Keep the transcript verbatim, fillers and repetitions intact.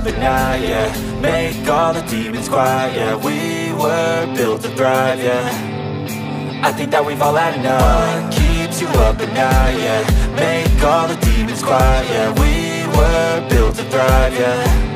up at night, yeah. Make all the demons quiet, yeah. We were built to thrive, yeah. I think that we've all had enough. What keeps you up at night, yeah. Make all the demons quiet, yeah. We were built to thrive, yeah.